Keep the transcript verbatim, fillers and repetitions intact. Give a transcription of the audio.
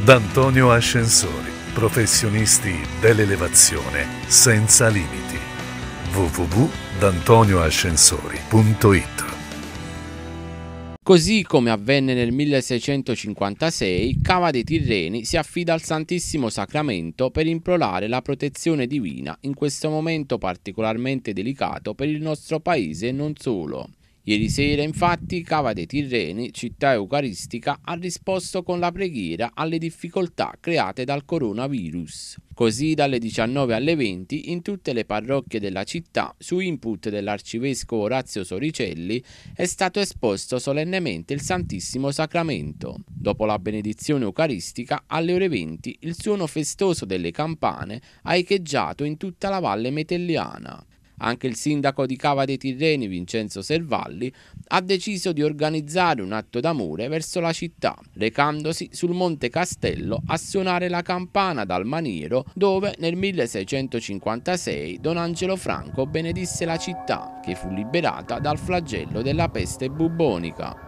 D'Antonio Ascensori, professionisti dell'elevazione senza limiti. w w w punto d'antonio ascensori punto i t. Così come avvenne nel milleseicentocinquantasei, Cava dei Tirreni si affida al Santissimo Sacramento per implorare la protezione divina in questo momento particolarmente delicato per il nostro paese e non solo. Ieri sera, infatti, Cava dei Tirreni, città eucaristica, ha risposto con la preghiera alle difficoltà create dal coronavirus. Così dalle diciannove alle venti in tutte le parrocchie della città, su input dell'arcivescovo Orazio Soricelli, è stato esposto solennemente il Santissimo Sacramento. Dopo la benedizione eucaristica, alle ore venti, il suono festoso delle campane ha echeggiato in tutta la valle metelliana. Anche il sindaco di Cava dei Tirreni, Vincenzo Servalli, ha deciso di organizzare un atto d'amore verso la città, recandosi sul Monte Castello a suonare la campana dal maniero dove nel milleseicentocinquantasei Don Angelo Franco benedisse la città, che fu liberata dal flagello della peste bubbonica.